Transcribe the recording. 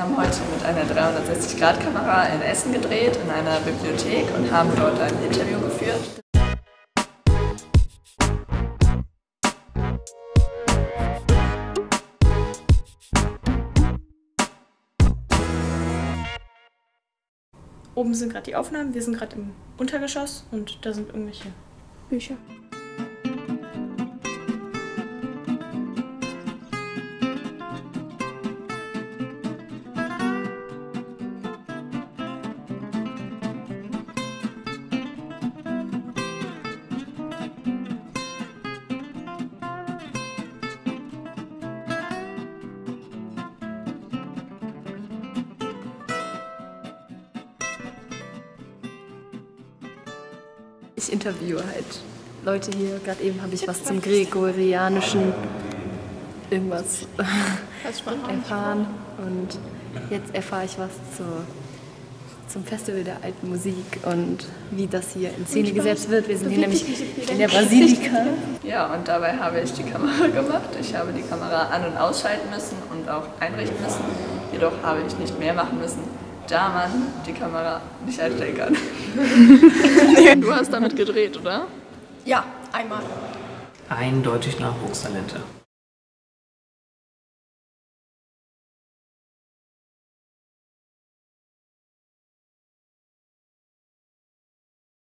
haben heute mit einer 360-Grad-Kamera in Essen gedreht, in einer Bibliothek und haben dort ein Interview geführt. Oben sind gerade die Aufnahmen, wir sind gerade im Untergeschoss und da sind irgendwelche Bücher. Ich interviewe halt Leute hier. Gerade eben habe ich was zum gregorianischen irgendwas erfahren. Und jetzt erfahre ich was zum Festival der alten Musik und wie das hier in Szene gesetzt wird. Wir sind hier nämlich in der Basilika. Ja, und dabei habe ich die Kamera gemacht. Ich habe die Kamera an- und ausschalten müssen und auch einrichten müssen. Jedoch habe ich nicht mehr machen müssen, da man die Kamera nicht einstellen kann. Du hast damit gedreht, oder? Ja, einmal. Eindeutig Nachwuchstalente.